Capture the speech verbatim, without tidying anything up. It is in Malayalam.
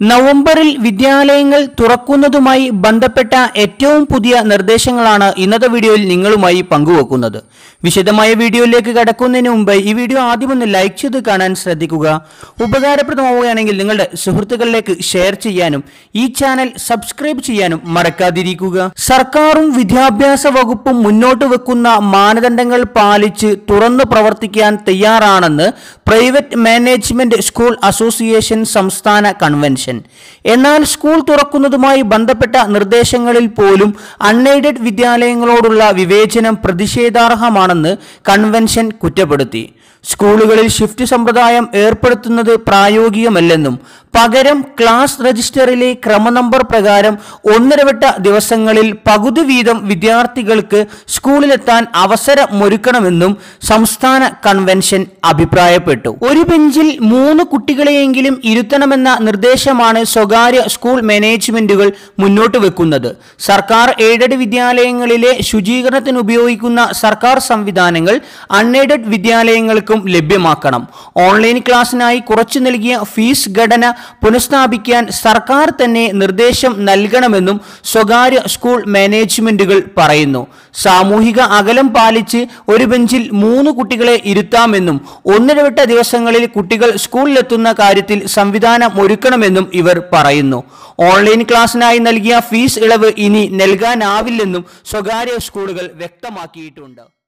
നവംബറിൽ വിദ്യാലയങ്ങൾ തുറക്കുന്നതുമായി ബന്ധപ്പെട്ട ഏറ്റവും പുതിയ നിർദ്ദേശങ്ങളാണ് ഇന്നത്തെ വീഡിയോയിൽ നിങ്ങളുമായി പങ്കുവെക്കുന്നത്. വിശദമായ വീഡിയോയിലേക്ക് കടക്കുന്നതിന് മുമ്പ് ഈ വീഡിയോ ആദ്യം ഒന്ന് ലൈക്ക് ചെയ്ത് കാണാൻ ശ്രദ്ധിക്കുക. ഉപകാരപ്രദമാവുകയാണെങ്കിൽ നിങ്ങളുടെ സുഹൃത്തുക്കളിലേക്ക് ഷെയർ ചെയ്യാനും ഈ ചാനൽ സബ്സ്ക്രൈബ് ചെയ്യാനും മറക്കാതിരിക്കുക. സർക്കാരും വിദ്യാഭ്യാസ വകുപ്പും മുന്നോട്ട് വെക്കുന്ന മാനദണ്ഡങ്ങൾ പാലിച്ച് തുറന്നു പ്രവർത്തിക്കാൻ തയ്യാറാണെന്ന് പ്രൈവറ്റ് മാനേജ്മെന്റ് സ്കൂൾ അസോസിയേഷൻ സംസ്ഥാന കൺവെൻഷൻ. എന്നാൽ സ്കൂൾ തുറക്കുന്നതുമായി ബന്ധപ്പെട്ട നിർദ്ദേശങ്ങളിൽ പോലും അൺഎയ്ഡഡ് വിദ്യാലയങ്ങളോടുള്ള വിവേചനം പ്രതിഷേധാർഹമാണെന്ന് കൺവെൻഷൻ കുറ്റപ്പെടുത്തി. സ്കൂളുകളിൽ ഷിഫ്റ്റ് സമ്പ്രദായം ഏർപ്പെടുത്തുന്നത് പ്രായോഗികമല്ലെന്നും പകരം ക്ലാസ് രജിസ്റ്ററിലെ ക്രമനമ്പർ പ്രകാരം ഒന്നിടവിട്ട ദിവസങ്ങളിൽ പകുതി വീതം വിദ്യാർത്ഥികൾക്ക് സ്കൂളിലെത്താൻ അവസരമൊരുക്കണമെന്നും സംസ്ഥാന കൺവെൻഷൻ അഭിപ്രായപ്പെട്ടു. ഒരു ബെഞ്ചിൽ മൂന്ന് കുട്ടികളെയെങ്കിലും ഇരുത്തണമെന്ന നിർദ്ദേശമാണ് സ്വകാര്യ സ്കൂൾ മാനേജ്മെന്റുകൾ മുന്നോട്ട് വെക്കുന്നത്. സർക്കാർ എയ്ഡഡ് വിദ്യാലയങ്ങളിലെ ശുചീകരണത്തിന് ഉപയോഗിക്കുന്ന സർക്കാർ സംവിധാനങ്ങൾ അൺഎയ്ഡഡ് വിദ്യാലയങ്ങൾക്ക് ലഭ്യമാക്കണം. ഓൺലൈൻ ക്ലാസ്സിനായി കുറച്ചു നൽകിയ ഫീസ് ഘടന പുനഃസ്ഥാപിക്കാൻ സർക്കാർ തന്നെ നിർദ്ദേശം നൽകണമെന്നും സ്വകാര്യ സ്കൂൾ മാനേജ്മെന്റുകൾ പറയുന്നു. സാമൂഹിക അകലം പാലിച്ച് ഒരു ബെഞ്ചിൽ മൂന്ന് കുട്ടികളെ ഇരുത്താമെന്നും ഒന്നിടവിട്ട ദിവസങ്ങളിൽ കുട്ടികൾ സ്കൂളിലെത്തുന്ന കാര്യത്തിൽ സംവിധാനം ഒരുക്കണമെന്നും ഇവർ പറയുന്നു. ഓൺലൈൻ ക്ലാസ്സിനായി നൽകിയ ഫീസ് ഇളവ് ഇനി നൽകാനാവില്ലെന്നും സ്വകാര്യ സ്കൂളുകൾ വ്യക്തമാക്കിയിട്ടുണ്ട്.